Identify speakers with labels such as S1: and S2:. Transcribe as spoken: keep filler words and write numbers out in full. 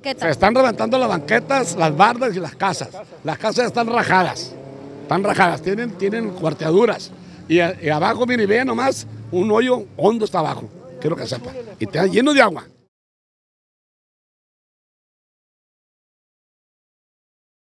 S1: banquetas.
S2: Se están reventando las banquetas, las bardas y las casas. Las casas están rajadas, están rajadas, tienen, tienen cuarteaduras. Y, a, y abajo, mire, vean nomás, un hoyo hondo está abajo, quiero que sepa. Y está lleno de agua.